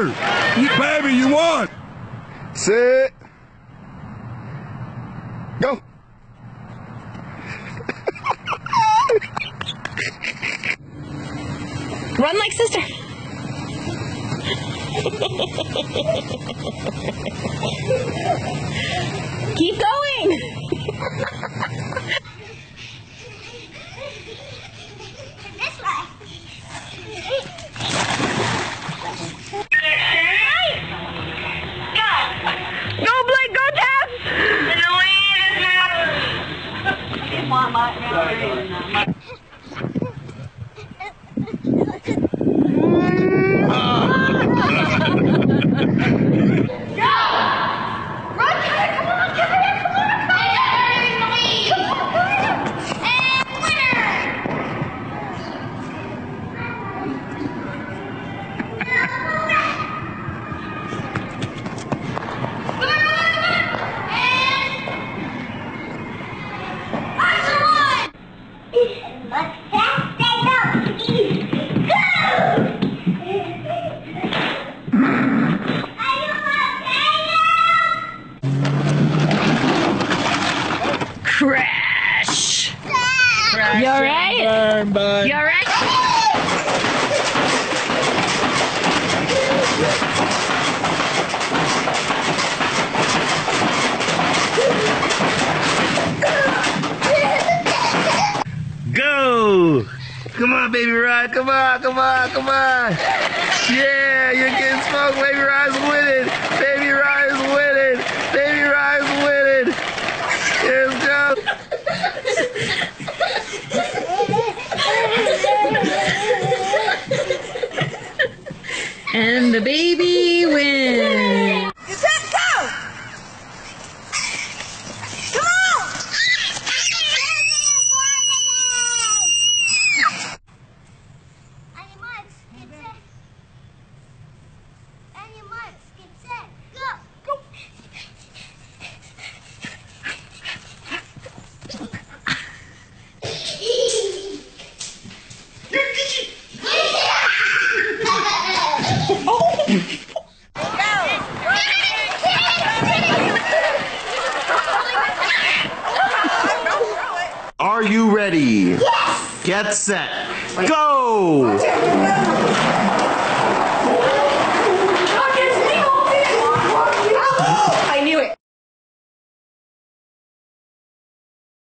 her. Baby, you won. Sit. Go. Run like sister. Keep going. This way. Go, Blake, go, Jeff. Crash! You alright? You alright? Go! Come on, baby Ryan. Come on, come on, come on. Yeah, you're getting smoked. Baby Ryan's winning. Baby Ryan's winning. Baby Ryan's winning. Let's go. And the baby wins. You said go! Come on! On your marks, get set. On your marks, get set. Go! Go! Are you ready? Yes! Get set. Go!